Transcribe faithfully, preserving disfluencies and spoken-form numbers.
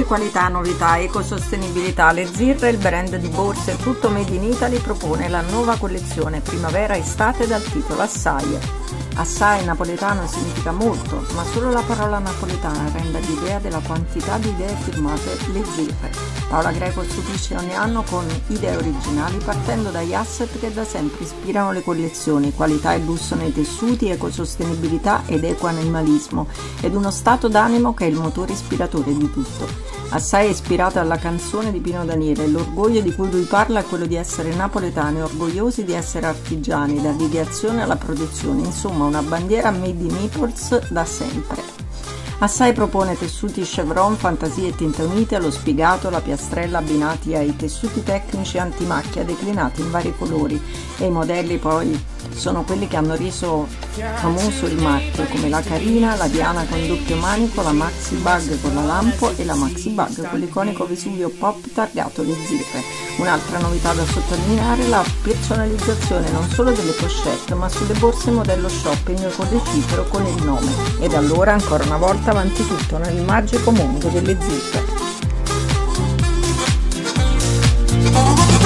qualità, novità, ecosostenibilità, le Zirre, il brand di borse tutto made in Italy, propone la nuova collezione primavera-estate dal titolo Assai. Assai in napoletano significa molto, ma solo la parola napoletana rende l'idea della quantità di idee firmate le Zirre. Paola Greco stupisce ogni anno con idee originali partendo dagli asset che da sempre ispirano le collezioni: qualità e lusso nei tessuti, ecosostenibilità ed ecoanimalismo, ed uno stato d'animo che è il motore ispiratore di tutto. Assai è ispirato alla canzone di Pino Daniele, l'orgoglio di cui lui parla è quello di essere napoletani, orgogliosi di essere artigiani, dall'ideazione alla produzione, insomma una bandiera made in Naples da sempre. Assai propone tessuti chevron, fantasie e tinte unite, allo spiegato, la piastrella abbinati ai tessuti tecnici antimacchia declinati in vari colori, e i modelli poi sono quelli che hanno reso famoso il marchio, come la Carina, la Diana con doppio manico, la Maxi Bag con la Lampo e la Maxi Bag con l'iconico Vesuvio Pop targato le Zirre. Un'altra novità da sottolineare è la personalizzazione non solo delle pochette ma sulle borse modello shopping con le cifre o con il nome. Ed allora ancora una volta avanti tutto nel magico mondo delle Zirre.